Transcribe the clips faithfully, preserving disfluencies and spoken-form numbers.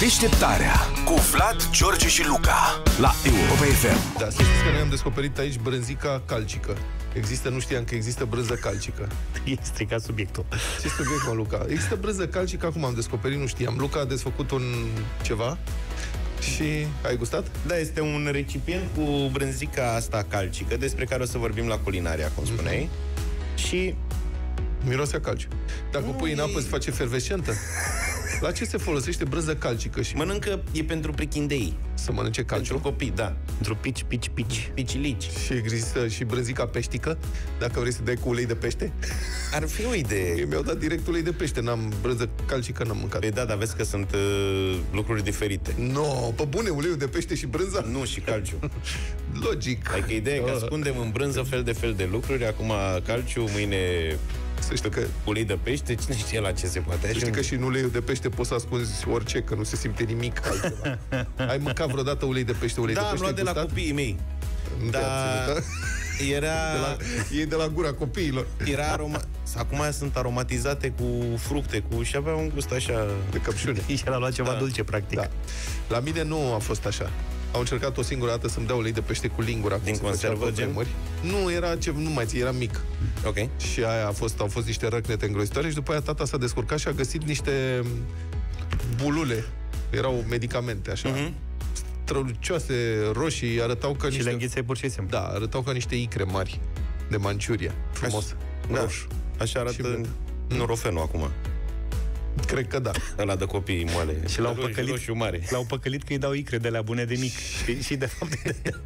Deșteptarea cu Vlad, George și Luca la Europa F M. Da, să știți că noi am descoperit aici brânzica calcică. Există, nu știam că există brânză calcică. E stricat subiectul. Ce subiect, mă, Luca? Există brânză calcică, acum am descoperit, nu știam. Luca a desfăcut un ceva și ai gustat? Da, este un recipient cu brânzica asta calcică, despre care o să vorbim la culinaria, cum spuneai. Mm-hmm. Și... miroase a calciu. Dacă nu o pui în apă, e... se face efervescentă? La ce se folosește brânză calcică? Și mănâncă, e pentru prichindei. să mănânce calciu? Pentru copii, da. Pentru pici, pici, pici. Picilici. Și există și brânzica peștică? Dacă vrei să dai cu ulei de pește? Ar fi o idee. Mi-au dat direct ulei de pește, n-am brânză calcică, n-am mâncat. Păi da, dar vezi că sunt uh, lucruri diferite. No, pe bune, uleiul de pește și brânza? Nu, și calciu. Logic. Adică ideea e că ascundem în brânză fel de fel de lucruri. Acum calciu, mâine să știi că ulei de pește, cine știe la ce se poate. Să știi că și în uleiul de pește poți să ascunzi orice, că nu se simte nimic altceva. Ai mâncat vreodată ulei de pește? Ulei da, de pește am luat de la copiii mei. Nu da, era... De la, e de la gura copiilor. Era aroma... Acum sunt aromatizate cu fructe, cu... și avea un gust așa... de căpșune. Și el a luat ceva da. dulce, practic. Da. La mine nu a fost așa. Au încercat o singură dată să-mi dea ulei de pește cu lingura. Din conservă, gen? Nu, era ce, nu mai ții, era mic. Ok. Și aia a fost, au fost niște răcnete îngrozitoare și după aia tata s-a descurcat și a găsit niște bulule. Erau medicamente, așa. Mm-hmm. Strălucioase, roșii, arătau ca și niște... le înghiței pur și simplu. Da, arătau ca niște icre mari de Manciuria. Frumos. Da. Roșu. Așa arată Norofenul acum. Cred că da. Ăla de copii moale. Și l-au păcălit, roșu mare. l-au păcălit că îi dau icre de la bune de mic. și, și de fapt...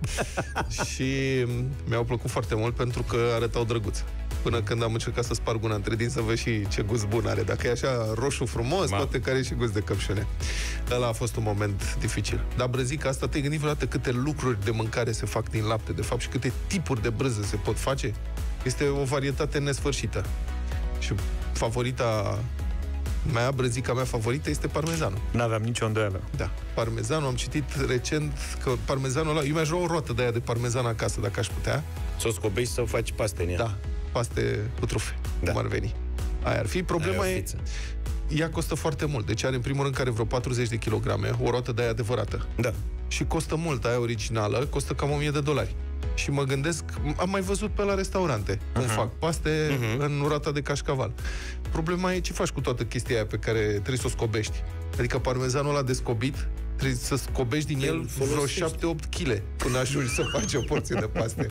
Și mi-au plăcut foarte mult pentru că arătau drăguț. Până când am încercat să sparg una între dinți să văd și ce gust bun are. Dacă e așa roșu frumos, Ma. poate că are și gust de căpșune. Ăla a fost un moment dificil. Dar brânzica asta, te-ai gândit vreodată câte lucruri de mâncare se fac din lapte, de fapt, și câte tipuri de brânză se pot face? Este o varietate nesfârșită. Și favorita mea, brânzica mea favorită este parmezanul. N-aveam nicio îndoială. Da, parmezanul, am citit recent că parmezanul ăla, eu mi-aș lua o roată de aia de parmezan acasă, dacă aș putea. Să o scobești să faci paste în ea. Da, paste cu trufe, da. Cum ar veni. Aia ar fi. Problema e, ea costă foarte mult. Deci are în primul rând care vreo patruzeci de kilograme, o roată de aia adevărată. Da. Și costă mult, aia originală, costă cam o mie de dolari. Și mă gândesc, am mai văzut pe la restaurante cum uh-huh. fac paste uh-huh. în roata de cașcaval. Problema e ce faci cu toată chestia aia pe care trebuie să o scobești. Adică parmezanul ăla descobit, trebuie să scobești din el vreo șapte opt kilograme până ajungi să faci o porție de paste.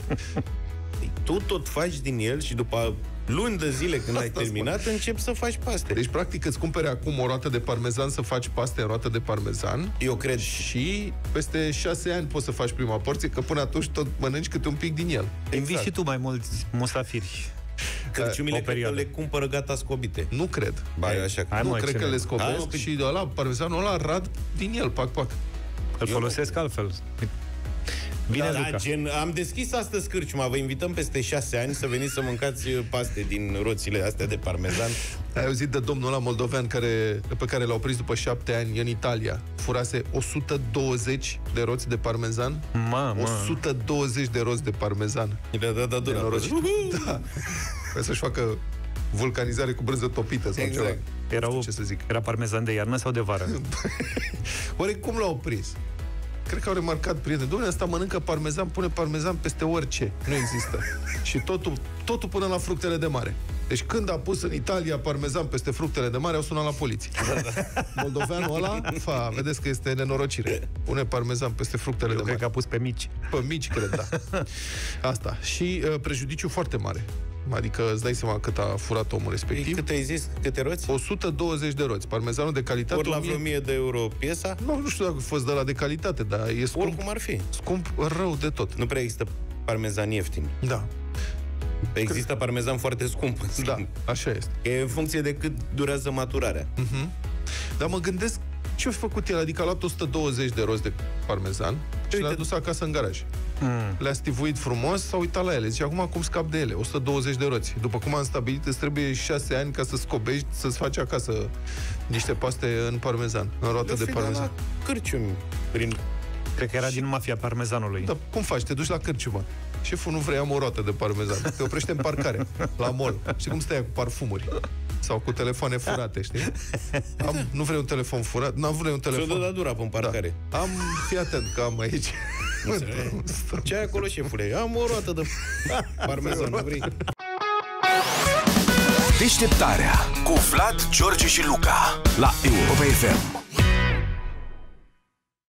Tu tot faci din el și după luni de zile când ai terminat, spune. Începi să faci paste. Deci, practic, îți cumperi acum o roată de parmezan să faci paste în roată de parmezan. Eu cred. Și peste șase ani poți să faci prima porție, că până atunci tot mănânci câte un pic din el. Exact. Inviți și tu mai mulți musafiri. Cărciumile cred că le cumpără gata scobite. Nu cred. Ba, așa Hai, nu mă, cred că le scobesc Hai, și ăla, parmezanul ăla rad din el, pac, pac. Îl folosesc altfel. Bine, da, da, gen, am deschis astăzi cârciuma. Vă invităm peste șase ani să veniți să mâncați paste din roțile astea de parmezan. Ai auzit de domnul ăla moldovean care, pe care l-au prins după șapte ani în Italia? Furase o sută douăzeci de roți de parmezan. Ma, ma. o sută douăzeci de roți de parmezan. Da, da, da, da, da. Vrei să-și facă vulcanizare cu brânză topită sau exact. ceva. Era, o, ce să zic. Era parmezan de iarnă sau de vară? Oare cum l-au prins? Cred că au remarcat prieteni. Dom'le, ăsta mănâncă parmezan, pune parmezan peste orice. Nu există. Și totul, totul până la fructele de mare. Deci când a pus în Italia parmezan peste fructele de mare, au sunat la poliție. Moldoveanul ăla, fa, vedeți că este nenorocire. Pune parmezan peste fructele Eu de mare. cred că a pus pe mici. Pe mici, cred, da. Asta. Și uh, prejudiciu foarte mare. Adică îți dai seama cât a furat omul respectiv. Cât ai zis? Câte roți? o sută douăzeci de roți. Parmezanul de calitate. Ori la vreo o mie de euro piesa? Nu, nu știu dacă a fost de la de calitate, dar e scump. Oricum ar fi. Scump rău de tot. Nu prea există parmezan ieftin. Da. Există parmezan foarte scump. Da, așa este. E în funcție de cât durează maturarea. Uh-huh. Dar mă gândesc ce-a făcut el. Adică a luat o sută douăzeci de roți de parmezan și le-a dus acasă în garaj. Mm. Le-a stivuit frumos, s-a uitat la ele. Zice, acum cum scap de ele? o sută douăzeci de roți. După cum am stabilit, îți trebuie șase ani ca să scobești, să-ți faci acasă niște paste în parmezan, în roată de parmezan. Cârciumi, prin... Cred că era și... din mafia parmezanului. Da, cum faci? Te duci la cârciumă. Șeful nu vrea, am o roată de parmezan. Te oprește în parcare, la mall. Și cum stai cu parfumuri? Sau cu telefoane furate, știi? Am, nu vrei un telefon furat? N-am vrei un telefon. Și-o dă dura pe parcare. Da. Am, fii atent că am aici. Ce ai acolo, șefule? Am o roată de parmezan, nu vrei? Deșteptarea cu Vlad, George și Luca la Europa F M.